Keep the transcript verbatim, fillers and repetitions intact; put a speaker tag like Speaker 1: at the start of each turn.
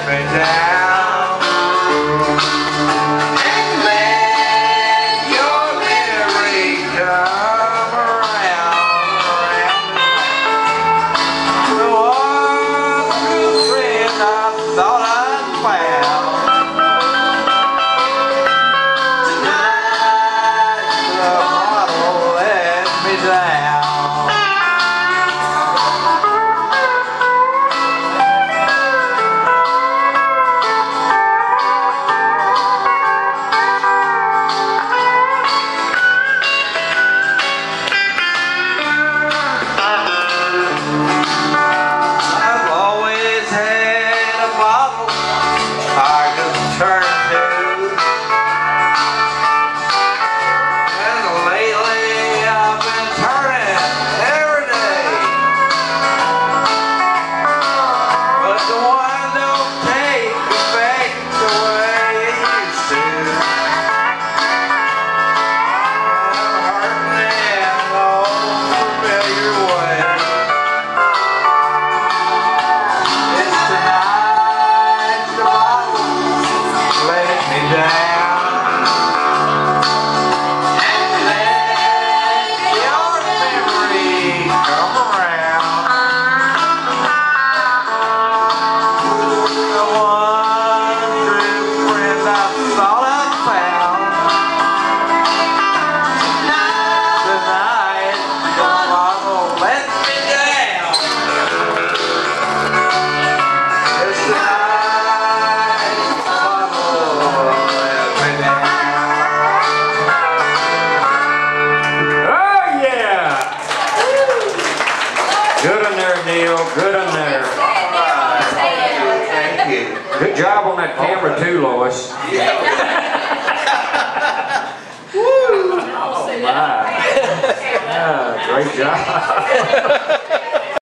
Speaker 1: me down. And let your memory come around, around. The one true friend I thought I'd found.
Speaker 2: Good in there, Neal. Good in there.
Speaker 1: Thank you.
Speaker 2: Good job on that camera too, Lois.
Speaker 1: Yeah.
Speaker 2: Woo! Oh my. Yeah, great job.